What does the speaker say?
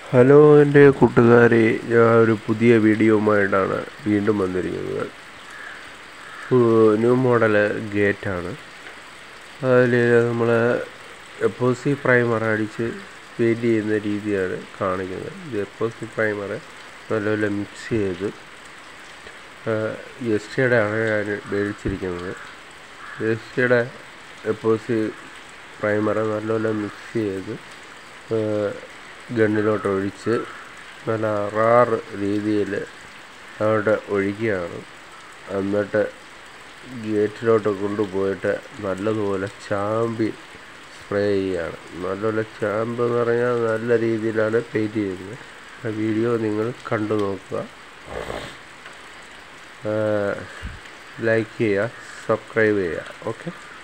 Hello എൻ്റെ കൂട്ടുകാരെ, ഞാൻ ഒരു പുതിയ വീഡിയോയുമായിട്ടാണ് വീണ്ടും വന്നിരിക്കുന്നത്. ന്യൂ മോഡൽ ഗേറ്റാണ്. അതിൽ നമ്മൾ എപ്പോക്സി പ്രൈമർ അടിച്ച് പെയിൻറ്റ് ചെയ്യുന്ന രീതിയാണ് കാണിക്കുന്നത്. ഇത് എപ്പോക്സി പ്രൈമർ നല്ലപോലെ മിക്സ് ചെയ്ത് എസ്റ്റിയുടെ ആണ് ഞാൻ മേടിച്ചിരിക്കുന്നത്. എസ്റ്റിയുടെ എപ്പോക്സി പ്രൈമർ നല്ലപോലെ മിക്സ് ചെയ്ത് ഗണ്ണിലോട്ട് ഒഴിച്ച് നല്ല റാറ് രീതിയിൽ അവിടെ ഒഴിക്കുകയാണ്. എന്നിട്ട് ഗേറ്റിലോട്ട് കൊണ്ടുപോയിട്ട് നല്ലതുപോലെ ചാമ്പി സ്പ്രേ ചെയ്യുകയാണ്. നല്ലപോലെ ചാമ്പ് എന്ന് പറഞ്ഞാൽ നല്ല രീതിയിലാണ് പെയിൻറ്റ് ചെയ്യുന്നത്. ആ വീഡിയോ നിങ്ങൾ കണ്ടു നോക്കുക, ലൈക്ക് ചെയ്യുക, സബ്സ്ക്രൈബ് ചെയ്യുക. ഓക്കെ.